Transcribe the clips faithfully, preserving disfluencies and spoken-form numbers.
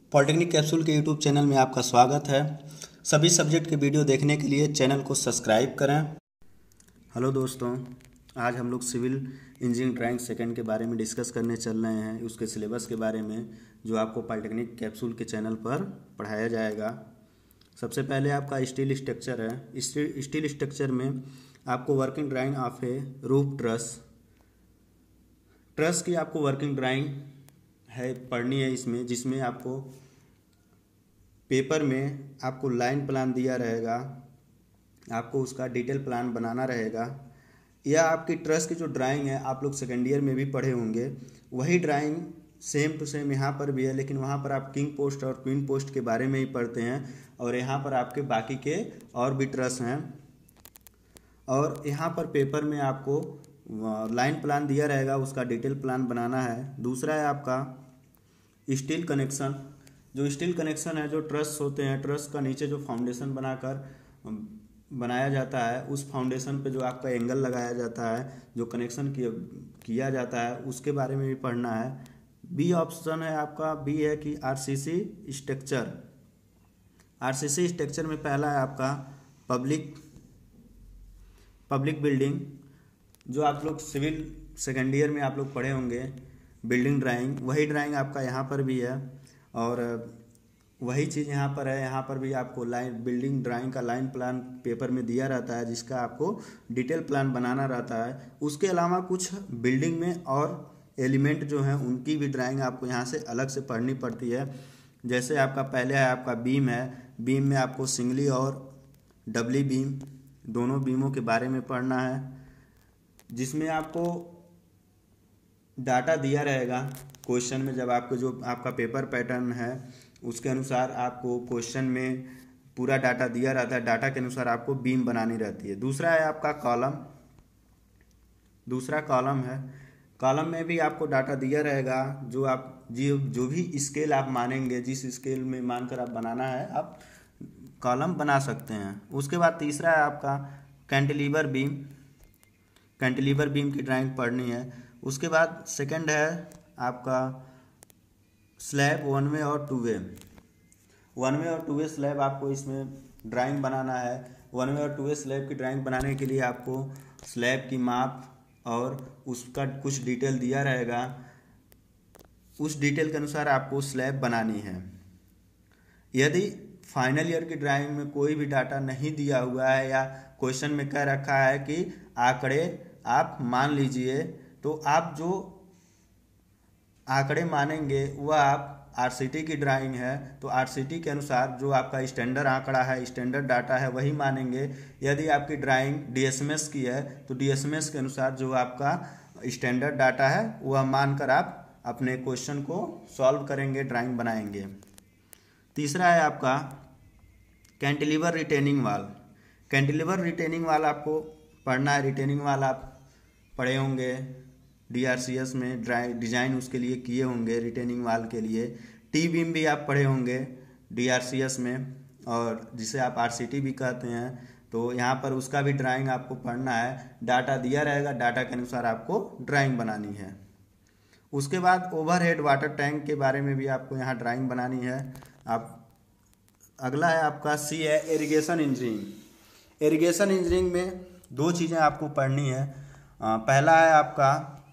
Polytechnic capsule के YouTube channel में आपका स्वागत है। सभी सब्जेक्ट के वीडियो देखने के लिए चैनल को सब्सक्राइब करें। हेलो दोस्तों, आज हम लोग सिविल इंजीनियरिंग ड्राइंग सेकंड के बारे में डिस्कस करने चल रहे हैं, उसके सिलेबस के बारे में जो आपको पॉलिटेक्निक कैप्सूल के चैनल पर पढ़ाया जाएगा। सबसे पहले आपका स्टील स्ट्रक्चर है। स्टील स्ट्रक्चर में आपको working drawing of a roof truss truss की आपको वर्किंग ड्राइंग है पढ़नी है इसमें, जिसमें आपको पेपर में आपको लाइन प्लान दिया रहेगा, आपको उसका डिटेल प्लान बनाना रहेगा। या आपकी ट्रस की जो ड्राइंग है आप लोग सेकेंड ईयर में भी पढ़े होंगे, वही ड्राइंग सेम टू सेम यहाँ पर भी है, लेकिन वहाँ पर आप किंग पोस्ट और क्वीन पोस्ट के बारे में ही पढ़ते हैं और यहाँ पर आपके बाकी के और भी ट्रस हैं। और यहाँ पर पेपर में आपको लाइन प्लान दिया रहेगा, उसका डिटेल प्लान बनाना है। दूसरा है आपका स्टील कनेक्शन। जो स्टील कनेक्शन है, जो ट्रस होते हैं, ट्रस का नीचे जो फाउंडेशन बनाकर बनाया जाता है, उस फाउंडेशन पे जो आपका एंगल लगाया जाता है, जो कनेक्शन किया किया जाता है, उसके बारे में भी पढ़ना है। बी ऑप्शन है आपका, बी है कि आरसीसी स्ट्रक्चर। आरसीसी स्ट्रक्चर में पहला है आपका पब्लिक पब्लिक बिल्डिंग, जो आप लोग सिविल सेकेंड ईयर में आप लोग पढ़े होंगे, बिल्डिंग ड्राइंग, वही ड्राइंग आपका यहाँ पर भी है और वही चीज़ यहाँ पर है। यहाँ पर भी आपको लाइन बिल्डिंग ड्राइंग का लाइन प्लान पेपर में दिया रहता है, जिसका आपको डिटेल प्लान बनाना रहता है। उसके अलावा कुछ बिल्डिंग में और एलिमेंट जो हैं उनकी भी ड्राइंग आपको यहाँ से अलग से पढ़नी पड़ती है। जैसे आपका पहले है आपका बीम है, बीम में आपको सिंगली और डबली बीम दोनों बीमों के बारे में पढ़ना है, जिसमें आपको डाटा दिया रहेगा क्वेश्चन में। जब आपको जो आपका पेपर पैटर्न है उसके अनुसार आपको क्वेश्चन में पूरा डाटा दिया रहता है, डाटा के अनुसार आपको बीम बनानी रहती है। दूसरा है आपका कॉलम दूसरा कॉलम है। कॉलम में भी आपको डाटा दिया रहेगा, जो आप जो जो भी स्केल आप मानेंगे, जिस स्केल में मानकर आप बनाना है, आप कॉलम बना सकते हैं। उसके बाद तीसरा है आपका कैंटिलीवर बीम। कैंटिलीवर बीम की ड्राइंग पढ़नी है। उसके बाद सेकंड है आपका स्लैब वन वे और टू वे। वन वे और टू वे स्लैब आपको इसमें ड्राइंग बनाना है। वन वे और टू वे स्लैब की ड्राइंग बनाने के लिए आपको स्लैब की माप और उसका कुछ डिटेल दिया रहेगा, उस डिटेल के अनुसार आपको स्लैब बनानी है। यदि फाइनल ईयर की ड्राइंग में कोई भी डाटा नहीं दिया हुआ है या क्वेश्चन में कह रखा है कि आंकड़े आप मान लीजिए, तो आप जो आंकड़े मानेंगे वह आप आरसीटी की ड्राइंग है तो आरसीटी के अनुसार जो आपका स्टैंडर्ड आंकड़ा है, स्टैंडर्ड डाटा है, वही मानेंगे। यदि आपकी ड्राइंग डीएसएमएस की है तो डीएसएमएस के अनुसार जो आपका स्टैंडर्ड डाटा है वह मानकर आप अपने क्वेश्चन को सॉल्व करेंगे, ड्राइंग बनाएंगे। तीसरा है आपका cantilever retaining wall. Cantilever retaining wall आपको पढ़ना है। रिटेनिंग वाल आप पढ़े होंगे डीआरसीएस में, ड्राई डिजाइन उसके लिए किए होंगे रिटेनिंग वाल के लिए। टी बीम भी आप पढ़े होंगे डीआरसीएस में, और जिसे आप आरसीटी भी कहते हैं, तो यहाँ पर उसका भी ड्राइंग आपको पढ़ना है। डाटा दिया रहेगा, डाटा के अनुसार आपको ड्राइंग बनानी है। उसके बाद ओवरहेड वाटर टैंक के बारे में भी आपको यहाँ ड्राइंग बनानी है। आप अगला है आपका सी है इरिगेशन इंजीनियरिंग। इरिगेशन इंजीनियरिंग में दो चीज़ें आपको पढ़नी है। पहला है आपका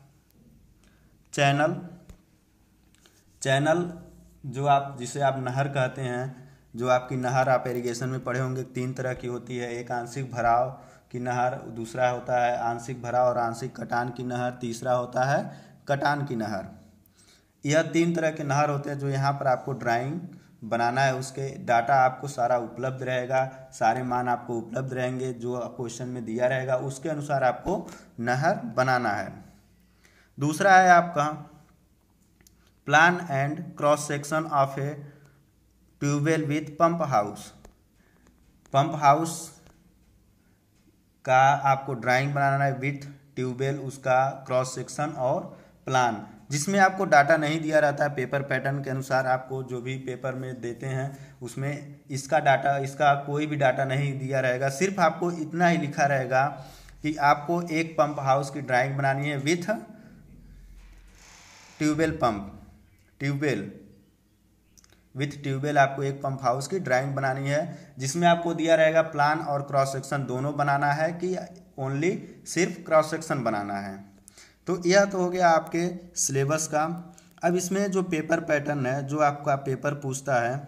चैनल चैनल जो आप जिसे आप नहर कहते हैं, जो आपकी नहर आप इरिगेशन में पढ़े होंगे, तीन तरह की होती है। एक आंशिक भराव की नहर, दूसरा होता है आंशिक भराव और आंशिक कटान की नहर, तीसरा होता है कटान की नहर। यह तीन तरह के नहर होते हैं जो यहाँ पर आपको ड्राइंग बनाना है। उसके डाटा आपको सारा उपलब्ध रहेगा, सारे मान आपको उपलब्ध रहेंगे, जो क्वेश्चन में दिया रहेगा उसके अनुसार आपको नहर बनाना है। दूसरा है आपका plan and cross section of a tubewell with pump house. Pump house का आपको ड्राइंग बनाना है विथ ट्यूबवेल, उसका क्रॉस सेक्शन और प्लान, जिसमें आपको डाटा नहीं दिया रहता है। पेपर पैटर्न के अनुसार आपको जो भी पेपर में देते हैं उसमें इसका डाटा इसका कोई भी डाटा नहीं दिया रहेगा। सिर्फ आपको इतना ही लिखा रहेगा कि आपको एक पंप हाउस की ड्राइंग बनानी है with tubewell pump tubewell with tubewell आपको एक पंप हाउस की ड्राइंग बनानी है, जिसमें आपको दिया रहेगा प्लान और क्रॉस सेक्शन दोनों बनाना है कि ओनली सिर्फ क्रॉस सेक्शन बनाना है। तो यह तो हो गया आपके सिलेबस का। अब इसमें जो पेपर पैटर्न है, जो आपका पेपर पूछता है,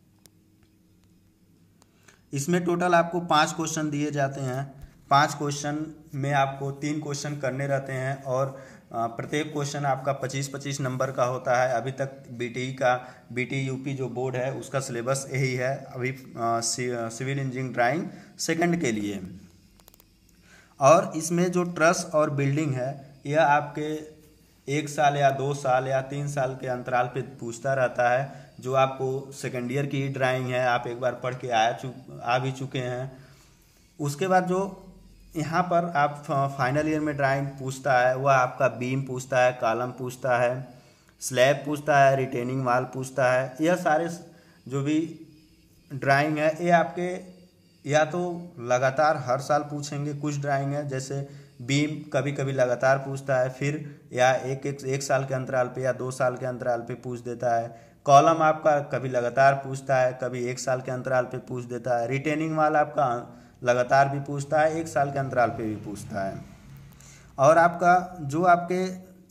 इसमें टोटल आपको पाँच क्वेश्चन दिए जाते हैं। पाँच क्वेश्चन में आपको तीन क्वेश्चन करने रहते हैं और प्रत्येक क्वेश्चन आपका पच्चीस पच्चीस नंबर का होता है। अभी तक बीटीई का बीटी यूपी जो बोर्ड है उसका सिलेबस यही है अभी सिविल इंजीनियरिंग ड्राइंग सेकंड के लिए। और इसमें जो ट्रस और बिल्डिंग है यह आपके एक साल या दो साल या तीन साल के अंतराल पे पूछता रहता है, जो आपको सेकेंड ईयर की ड्राइंग है, आप एक बार पढ़ के आया चुक आ भी चुके हैं। उसके बाद जो यहाँ पर आप फाइनल ईयर में ड्राइंग पूछता है वह आपका बीम पूछता है, कॉलम पूछता है, स्लैब पूछता है, रिटेनिंग वाल पूछता है। यह सारे जो भी ड्राइंग है ये आपके या तो लगातार हर साल पूछेंगे, कुछ ड्राइंग है जैसे बीम कभी कभी लगातार पूछता है, फिर या एक एक एक साल के अंतराल पे या दो साल के अंतराल पे पूछ देता है। कॉलम आपका कभी लगातार पूछता है, कभी एक साल के अंतराल पे पूछ देता है। रिटेनिंग वाल आपका लगातार भी पूछता है, एक साल के अंतराल पे भी पूछता है। और आपका जो आपके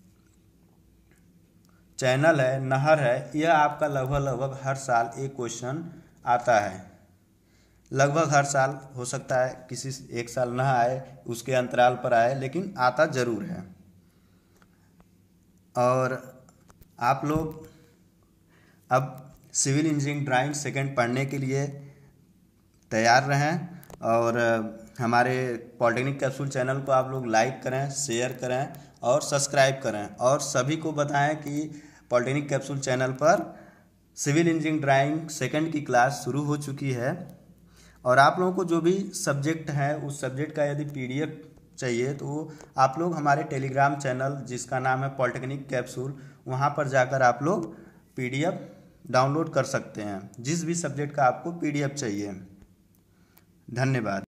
चैनल है, नहर है, यह आपका लगभग लगभग हर साल एक क्वेश्चन आता है। लगभग हर साल, हो सकता है किसी एक साल ना आए, उसके अंतराल पर आए, लेकिन आता ज़रूर है। और आप लोग अब सिविल इंजीनियरिंग ड्राइंग सेकंड पढ़ने के लिए तैयार रहें और हमारे पॉलिटेक्निक कैप्सूल चैनल को आप लोग लाइक करें, शेयर करें और सब्सक्राइब करें। और सभी को बताएं कि पॉलिटेक्निक कैप्सूल चैनल पर सिविल इंजीनियरिंग ड्राइंग सेकंड की क्लास शुरू हो चुकी है। और आप लोगों को जो भी सब्जेक्ट है उस सब्जेक्ट का यदि पीडीएफ चाहिए तो आप लोग हमारे टेलीग्राम चैनल जिसका नाम है पॉलिटेक्निक कैप्सूल, वहाँ पर जाकर आप लोग पीडीएफ डाउनलोड कर सकते हैं, जिस भी सब्जेक्ट का आपको पीडीएफ चाहिए। धन्यवाद।